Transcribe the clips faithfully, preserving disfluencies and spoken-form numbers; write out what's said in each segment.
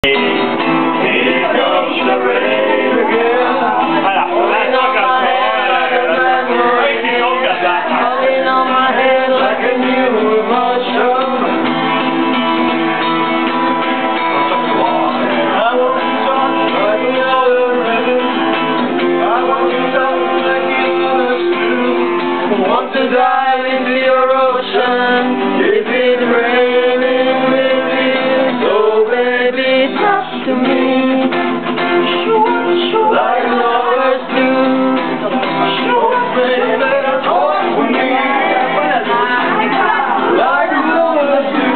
To dive into your ocean, if it's raining with me, so baby talk to me, like lovers do. Baby talk to me, like lovers do.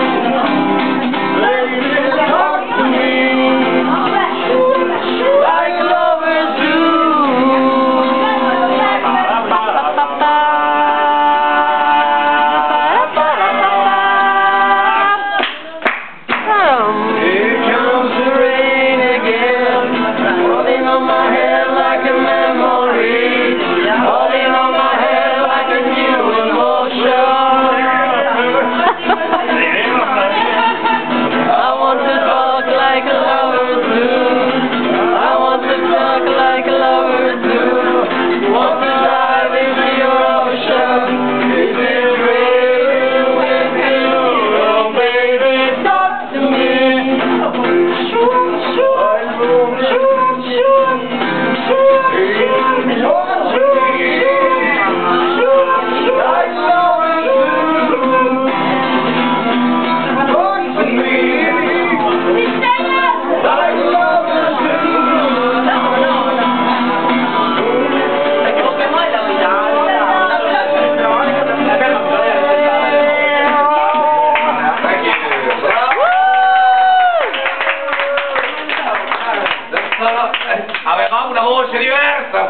Baby talk to me, like lovers do. Avevamo una voce diversa.